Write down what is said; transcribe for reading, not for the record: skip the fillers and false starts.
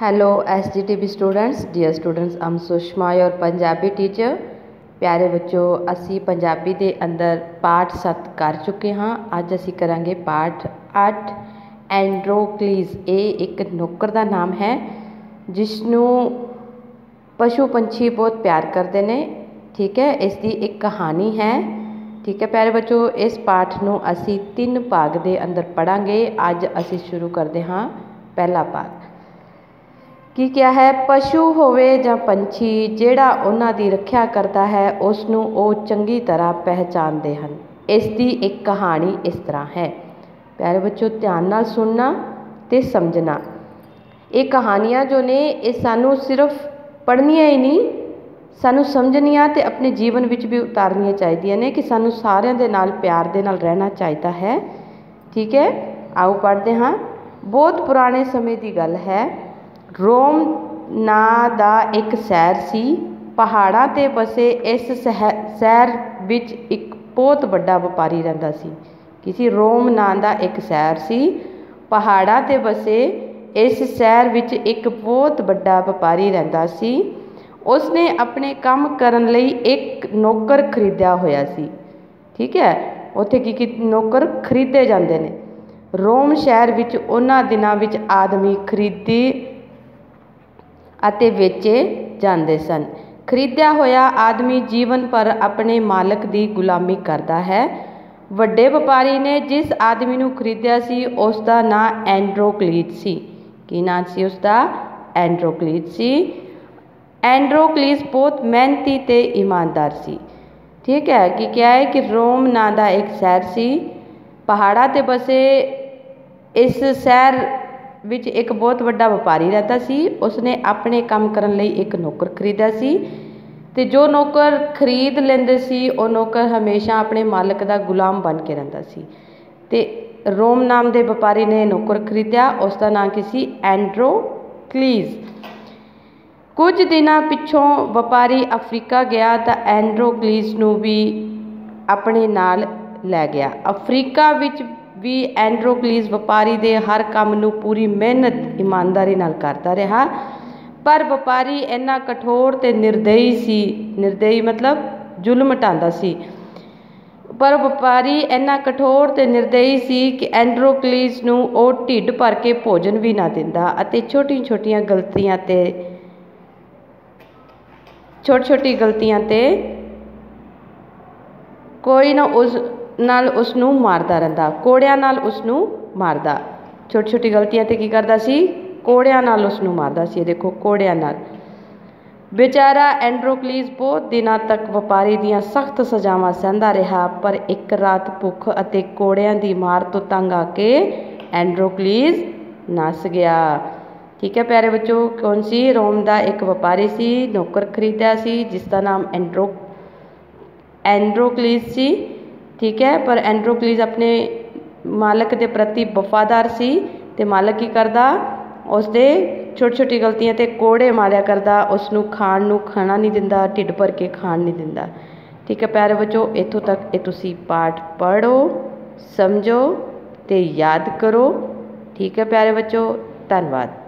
Hello SGTB students, dear students, I'm Sushma your Punjabi teacher. प्यारे बच्चों, असी पंजाबी दे अंदर पाठ 7 कर चुके हाँ। अज असी करांगे पाठ 8 एंड्रोक्लीज। ये एक नौकर का नाम है जिसनों पशु पंछी बहुत प्यार करते हैं। ठीक है, इसकी एक कहानी है। ठीक है प्यारे बच्चों, इस पाठ नूं असी 3 भाग दे अंदर पढ़ांगे। अज असी शुरू करते हाँ पहला भाग। की क्या है, पशु होवे जां पंछी जिहड़ा उन्हां दी रखिया करता है उसनूं वो चंगी तरह पहचानते हैं। इसकी एक कहानी इस तरह है। प्यारे बच्चों, ध्यान नाल सुनना ते समझना। ये कहानियाँ जो ने ये सानू सिर्फ पढ़निया ही नहीं, सानू समझनिया ते अपने जीवन विच भी उतारनिया चाहिए ने कि सानू सारिਆਂ दे नाल प्यार दे नाल रहना चाहिए है। ठीक है, आओ पढ़ते हाँ। बहुत पुराने समय की गल है। रोम नां दा एक शहर सी। पहाड़ां ते बसे इस शहर विच एक बहुत बड़ा व्यापारी रहिंदा सी। किसी रोम नां दा एक शहर सी। पहाड़ां ते बसे इस शहर विच एक बहुत बड़ा व्यापारी रहिंदा सी। उसने अपने काम करन लई एक नौकर खरीदिया होया सी। ठीक है, उत्थे की नौकर खरीदे जांदे ने। रोम शहर विच उन्हां दिनां विच आदमी खरीदे अते बेचे जाते सन। खरीदिया होया आदमी जीवन भर अपने मालक की गुलामी करता है। वड्डे व्यापारी ने जिस आदमी नूं खरीदिया सी उसका नाम एंड्रोक्लीज सी। की नाम सी उसका? एंड्रोक्लीज सी। एंड्रोक्लीज बहुत मेहनती ते ईमानदार सी। ठीक है, कि क्या है कि रोम नां दा एक शहर सी। पहाड़ा ते बसे इस शहर विच एक बहुत बड़ा व्यापारी रहता सी। उसने अपने काम करन लई एक नौकर खरीदा सी ते जो नौकर खरीद लेंदे सी वो नौकर हमेशा अपने मालक का गुलाम बन के रहिंदा सी। ते रोम नाम के व्यापारी ने नौकर खरीदिया, उसका नाम की सी? एंड्रोक्लीज। कुछ दिनों पिछों व्यापारी अफ्रीका गया तो एंड्रोक्लीज नूं भी अपने नाल लै गया। अफ्रीका विच भी एंड्रोक्लीज व्यापारी दे हर काम नूं पूरी मेहनत ईमानदारी नाल करता रहा। पर व्यापारी इन्ना कठोर ते निर्दयी सी। निर्दयी मतलब जुल्म ढांदा सी। पर व्यापारी इन्ना कठोर ते निर्दयी सी कि एंड्रोक्लीज नूं ओ ढिड भर के भोजन भी ना दिंदा अते छोटी छोटी गलतियां ते कोई ना उस नाल उसनूं मारदा रहिंदा, कोड़ियां नाल उसनूं मारदा। छोटी छोटी गलतियां ते की करदा सी? कोड़ियां नाल उसनूं मारदा सी। देखो, कोड़ियां नाल। बेचारा एंड्रोक्लीज बहुत दिनों तक व्यापारी दीयां सख्त सजावां सहंदा रहा। पर एक रात भुख अते कोड़ियां दी मार तो तंग आके एंड्रोक्लीज नस गया। ठीक है प्यारे बच्चों, कौन सी? रोम का एक व्यापारी सी, नौकर खरीदा सी जिसका नाम एंड्रोक्लीज सी। ठीक है, पर एंड्रोक्लीज अपने मालक के प्रति वफादार सी ते मालक की करदा? उसदे छोटी छोटी गलतियां ते कोड़े मारिया करदा, उसनूं खाण नूं खाना नहीं दिंदा, ढिड भर के खाण नहीं दिंदा। ठीक है प्यारे बच्चों, इत्थों तक ये तुसी पाठ पढ़ो, समझो ते याद करो। ठीक है प्यारे बच्चों, धन्यवाद।